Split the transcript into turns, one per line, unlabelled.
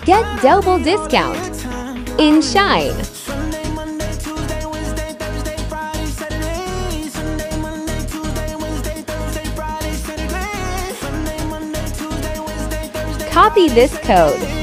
Get double discount in Shine. Copy this code